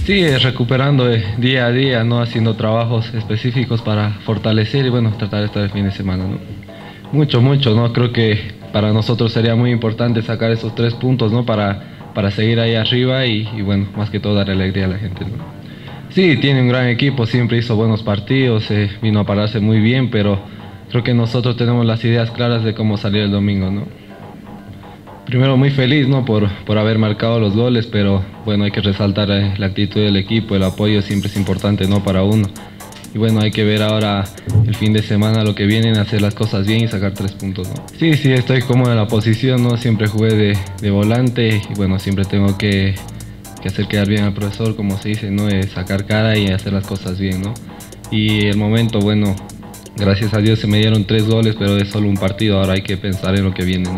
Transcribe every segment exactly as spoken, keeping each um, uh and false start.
Sí, eh, recuperando eh, día a día, ¿no? Haciendo trabajos específicos para fortalecer y bueno, tratar de estar el fin de semana, ¿no? Mucho, mucho, ¿no? Creo que para nosotros sería muy importante sacar esos tres puntos, ¿no? Para, para seguir ahí arriba y, y bueno, más que todo dar alegría a la gente, ¿no? Sí, tiene un gran equipo, siempre hizo buenos partidos, eh, vino a pararse muy bien, pero creo que nosotros tenemos las ideas claras de cómo salir el domingo, ¿no? Primero muy feliz, ¿no? por, por haber marcado los goles, pero bueno, hay que resaltar eh, la actitud del equipo, el apoyo siempre es importante, ¿no? Para uno. Y bueno, hay que ver ahora el fin de semana lo que vienen, hacer las cosas bien y sacar tres puntos, ¿no? Sí, sí, estoy cómodo en la posición, ¿no? Siempre jugué de, de volante y bueno, siempre tengo que, que hacer quedar bien al profesor, como se dice, ¿no? Eh, sacar cara y hacer las cosas bien, ¿no? Y el momento, bueno, gracias a Dios se me dieron tres goles, pero es solo un partido, ahora hay que pensar en lo que viene, ¿no?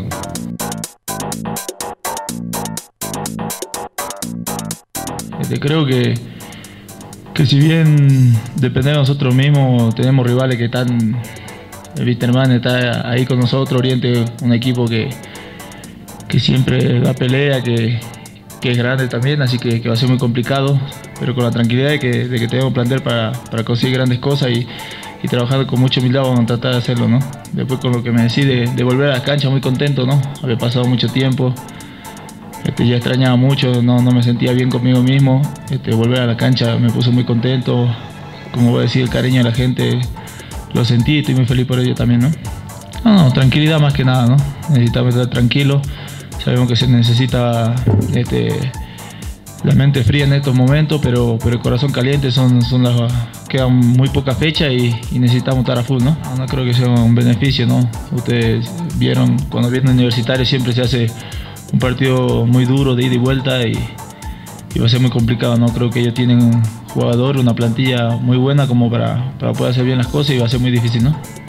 Este, creo que, que si bien dependemos de nosotros mismos, tenemos rivales que están, el Wisterman está ahí con nosotros, Oriente, un equipo que, que siempre da pelea, que, que es grande también, así que, que va a ser muy complicado, pero con la tranquilidad de que, de que tenemos plantel para, para conseguir grandes cosas y, y trabajando con mucha humildad vamos a tratar de hacerlo, ¿no? Después con lo que me decís de, de volver a la cancha, muy contento, ¿no? Había pasado mucho tiempo. Este, ya extrañaba mucho, no, no me sentía bien conmigo mismo. Este, volver a la cancha me puso muy contento. Como voy a decir, el cariño de la gente lo sentí y estoy muy feliz por ello también, ¿no? No, no, tranquilidad más que nada, ¿no? Necesitamos estar tranquilos. Sabemos que se necesita este, la mente fría en estos momentos, pero, pero el corazón caliente. Son, son las, quedan muy pocas fechas y, y necesitamos estar a full, ¿no? No creo que sea un beneficio, ¿no? Ustedes vieron, cuando vienen universitarios siempre se hace un partido muy duro de ida y vuelta y, y va a ser muy complicado, ¿no? Creo que ellos tienen un jugador, una plantilla muy buena como para, para poder hacer bien las cosas y va a ser muy difícil, ¿no?